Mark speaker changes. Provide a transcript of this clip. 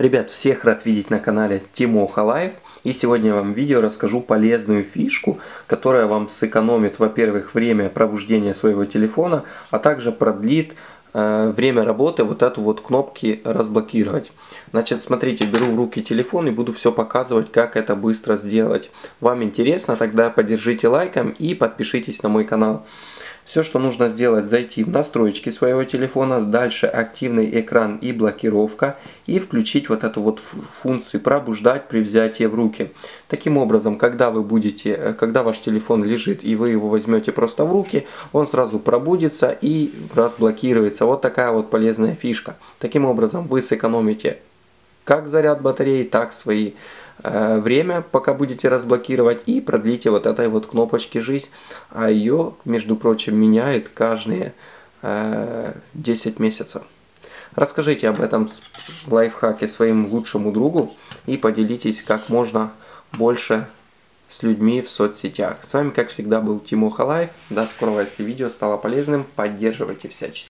Speaker 1: Ребят, всех рад видеть на канале Тимоха Лайф. И сегодня я вам в видео расскажу полезную фишку, которая вам сэкономит, во-первых, время пробуждения своего телефона, а также продлит время работы вот эту вот кнопки разблокировать. Значит, смотрите, беру в руки телефон и буду все показывать, как это быстро сделать. Вам интересно? Тогда поддержите лайком и подпишитесь на мой канал. Все, что нужно сделать, зайти в настройки своего телефона, дальше активный экран и блокировка, и включить вот эту вот функцию пробуждать при взятии в руки. Таким образом, когда ваш телефон лежит и вы его возьмете просто в руки, он сразу пробудится и разблокируется. Вот такая вот полезная фишка. Таким образом, вы сэкономите как заряд батареи, так и время, пока будете разблокировать, и продлите вот этой вот кнопочки жизнь, а ее, между прочим, меняет каждые 10 месяцев. Расскажите об этом лайфхаке своему лучшему другу и поделитесь как можно больше с людьми в соцсетях. С вами, как всегда, был Тимоха Лайф. До скорого. Если видео стало полезным, поддерживайте всячески.